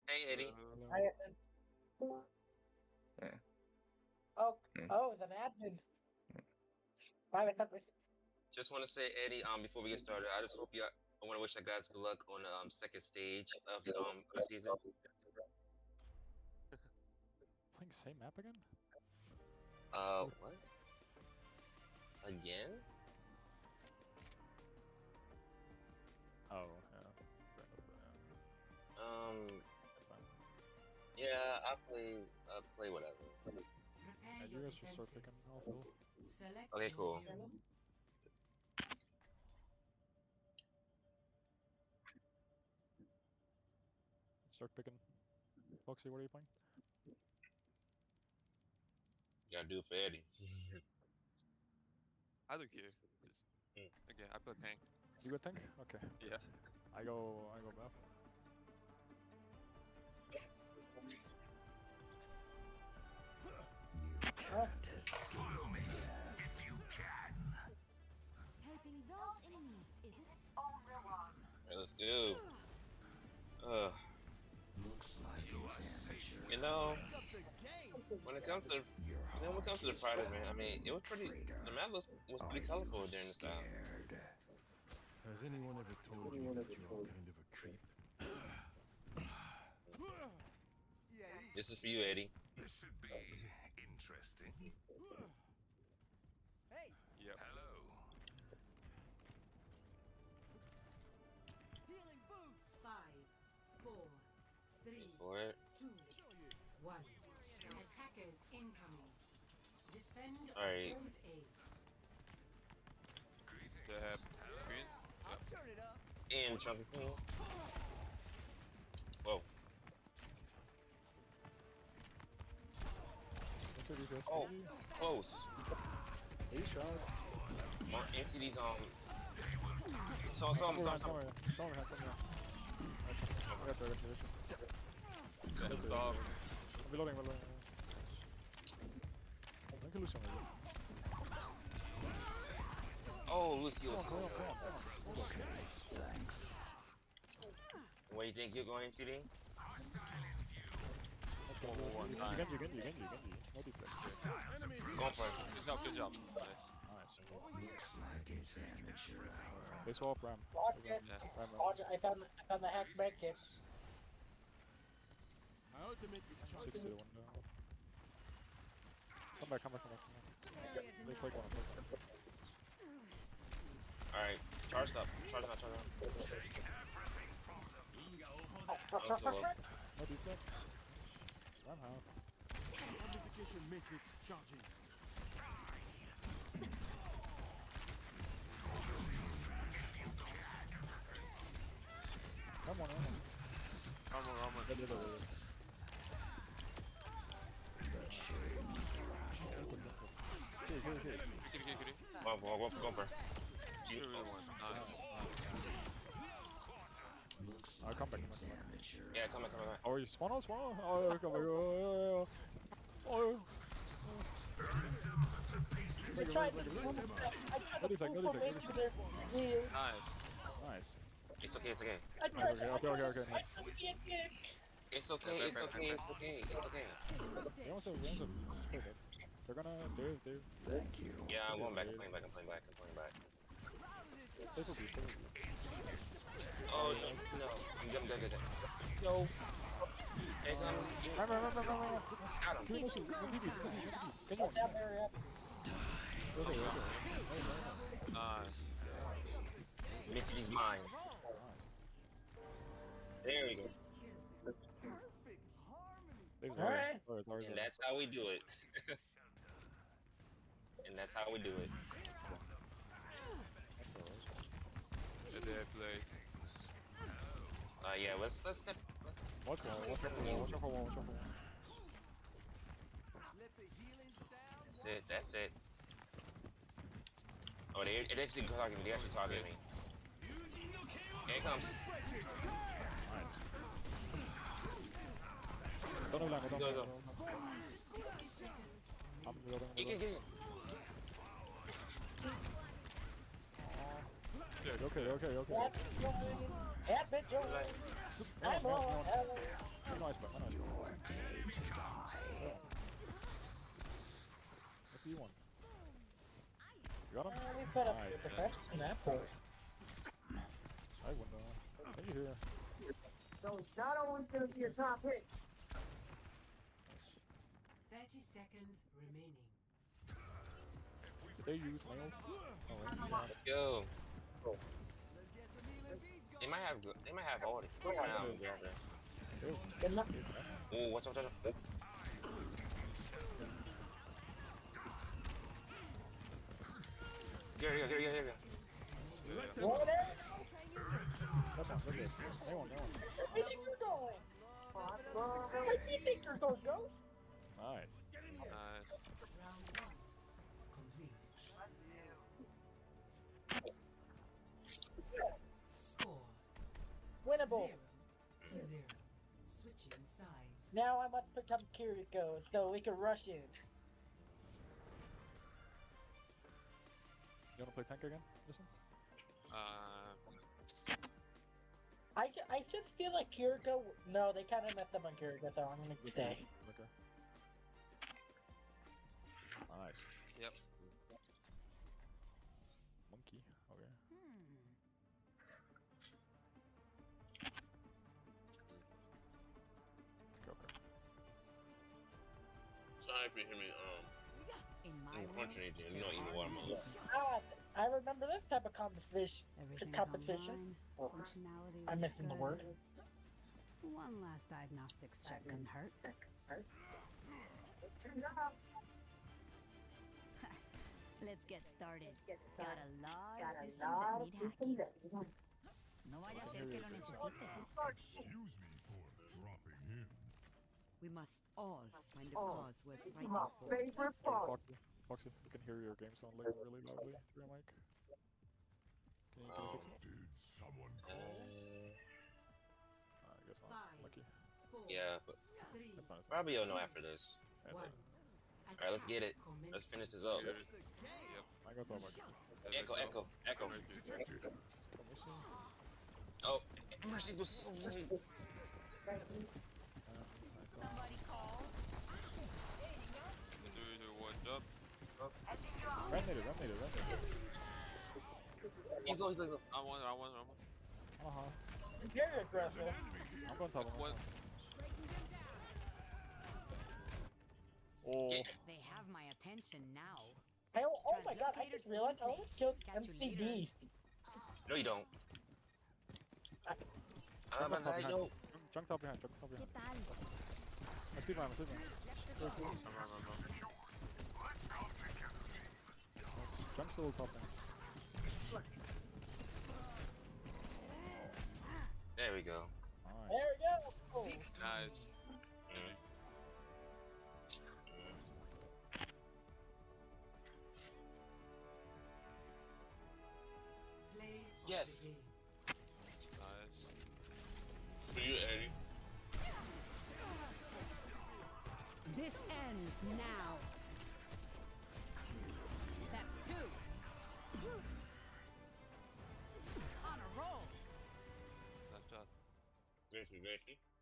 Hey, Eddie. Hi, Edison. Yeah. Oh, Mm. oh, it's an admin. Bye, Just want to say, Eddie, before we get started, I just hope I want to wish you guys good luck on the second stage of the season. Playing same map again? What? Again? Oh, yeah. Yeah, I play whatever. Yeah, you guys should start picking also. Okay, cool. Start picking. Foxy, what are you playing? You gotta do it for Eddie. I look here. Just again, I play tank. You would think? Okay. Yeah. I go buff. Follow me if you can. Helping those in need, is it? Alright, let's go. Looks like You know, when it comes to the Friday, man, I mean, it was pretty. The map was pretty colorful during this time. Has anyone ever told you that you're kind of a creep? This is for you, Eddie. This should be interesting. Hey. Yep. Hello. Healing boost. 5, 4, 3, For it. 2, 1. Attackers incoming. Defend Alright. Objective A. They have green. I'll turn it up. And Chunky Queen. Whoa. Oh, close. He shot. My MCD's That's soft. Reloading. Don't kill Lucian. Oh, Lucio was so Come good. on. Thanks. What do you think you're going, MCD? You can. No defense. Going for it. Good job. Nice. Looks like it's amateur hour. They swap Ram. Roger. Roger, I found the hack med kit. My ultimate is 6 charged. to 1 down. Come back. They play one. Alright, charged up. Charge up. No defense. Ram half. Amplification matrix charging. Come on. Come on. Here. Kitty. Go for it. Two really one. Nice. I'll come back. Yeah, come back. Oh, you spawn out? Oh, come back. Oh. I tried to Nice. It's okay. I tried to Okay. It's okay. They also perfect. They're gonna. They're. Thank you. Yeah, I'm going back. I'm playing back. They will be. Oh no. I'm good. No. Hey, guys. Got him. Nice. Missy's mine. There we go. Perfect harmony. Alright. And that's how we do it. And they play. Yeah, let's step. Watch one. Let the healing sound. That's it. Oh, they actually targeting. They actually targeting me. Here it comes. Don't know Go. I'm reloading. Get it. Okay. Admit, I'm put up Alright. your defense in that point. I wouldn't know. Can you hear? So it's not always going to be a top hit. 30 seconds remaining. Did they use nails? Oh, right. Let's go. They might have all the Good luck. Oh, watch out, watch out. Here we go. What there? That's not good. They won't know. Where do you think you're going? Where do you think you're going, Ghost? Nice. Nice. Round 1 complete. Score Winnable. 0-0. Switching sides. Now I must become Kiriko so we can rush in. You wanna play tank again? Listen. I just feel like Kiriko. No, they kind of messed up on Kiriko, so I'm gonna stay. Okay. Nice. Yep. Monkey. Okay. Okay. Sorry if you hear me In my crunching anything. You know, eating watermelon. I remember this type of competition. everything's Competition. online. Functionality I'm looks missing the good. word. One last diagnostics check couldn't hurt. Let's get started. Got a lot of systems that need hacking. No vaya a ser que lo necesite. Excuse me for dropping in. We must all find a cause worth fighting for. Foxy, we can hear your game sound like really loudly through your mic. Can you fix it? Did someone call? I guess not. 5, Lucky. 4, Yeah, but 3, That's fine. probably you'll know after this. That's 1. it. Alright, let's get it. Let's finish this up. Yep. I got that much. Echo. Commission. Oh, Mercy was so late. Somebody call. Do one up. Run native. He's low. I won. Uh-huh. Very aggressive. I'm going top. What? Oh. They have my attention now. Oh my god, I just realized I almost killed MCD. No, you don't. I'm Jump top I behind. know. Jump top behind. ¿Qué tal? I see mine. Very cool. Jump still top behind. There we go. Nice. There we go. Nice. Play of Yes. the game. Nice. For you, Eddie. This ends now. That's 2. On a roll. Nice job. Gracie.